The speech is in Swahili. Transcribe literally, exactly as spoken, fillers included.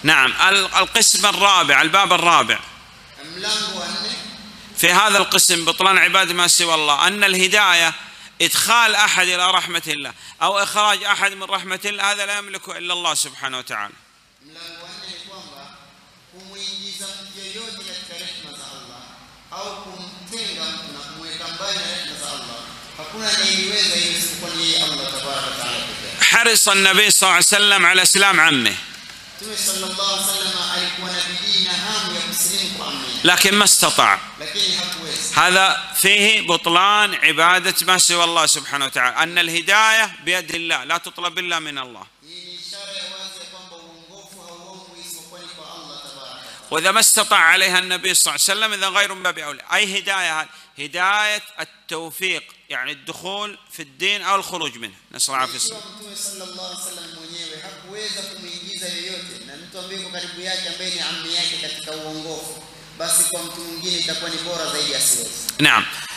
نعم. القسم الرابع، الباب الرابع في هذا القسم بطلان عبادة ما سوى الله، أن الهداية إدخال أحد إلى رحمة الله أو إخراج أحد من رحمة الله هذا لا يملكه إلا الله سبحانه وتعالى. حرص النبي صلى الله عليه وسلم على إسلام عمه لكن ما استطاع. هذا فيه بطلان عبادة ما سوى الله سبحانه وتعالى، أن الهداية بيد الله لا تطلب إلا من الله. وإذا ما استطاع عليها النبي صلى الله عليه وسلم إذا غير من باب أولى. أي هداية؟ هداية التوفيق، يعني الدخول في الدين أو الخروج منه، نسأل الله العافية. صلى الله عليه وسلم mwenyewe hakuweza kumuingiza yoyote, na mtu ambaye yuko karibu yake ambaye ni ammi yake katika uongofu, basi kwa mtu mwingine itakuwa ni bora zaidi asiweze. Naam.